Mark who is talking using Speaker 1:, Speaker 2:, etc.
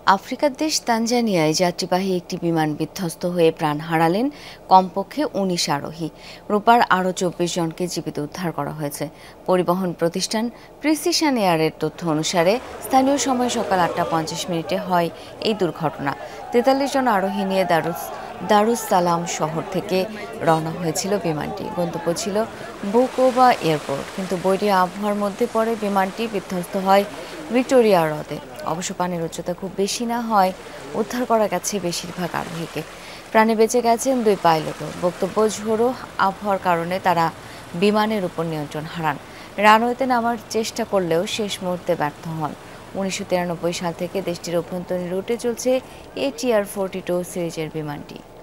Speaker 1: আফ্রিকার দেশ তানজানিয়ায় যাত্রীবাহী একটি বিমান বিধ্বস্ত হয়ে প্রাণ হারালেন কমপক্ষে ১৯ আরোহী। রোববার আরও ২৪ জনকে জীবিত উদ্ধার করা হয়েছে। পরিবহন প্রতিষ্ঠান প্রিসিশন এয়ারের তথ্য অনুসারে স্থানীয় সময় সকাল ৮টা ৫০ হয় এই দুর্ঘটনা। ৪৩ জন আরোহী নিয়ে দারুস সালাম শহর থেকে রওনা হয়েছিল বিমানটি। গন্তব্য ছিল বুকোবা এয়ারপোর্ট, কিন্তু বৈরী আবহাওয়ার মধ্যে পরে বিমানটি বিধ্বস্ত হয় ভিক্টোরিয়া হ্রদে। অবশ্য পানির উচ্চতা খুব বেশি না হয় উদ্ধার করা গেছে বেশিরভাগ আরোহীকে। প্রাণে বেঁচে গেছেন ২ পাইলটও। বক্তব্য, ঝোড়ো আবহাওয়ার কারণে তারা বিমানের উপর নিয়ন্ত্রণ হারান। রানওয়েতে নামার চেষ্টা করলেও শেষ মুহূর্তে ব্যর্থ হন। ১৯৯৩ সাল থেকে দেশটির অভ্যন্তরীণ রুটে চলছে ATR-42 সিরিজের বিমানটি।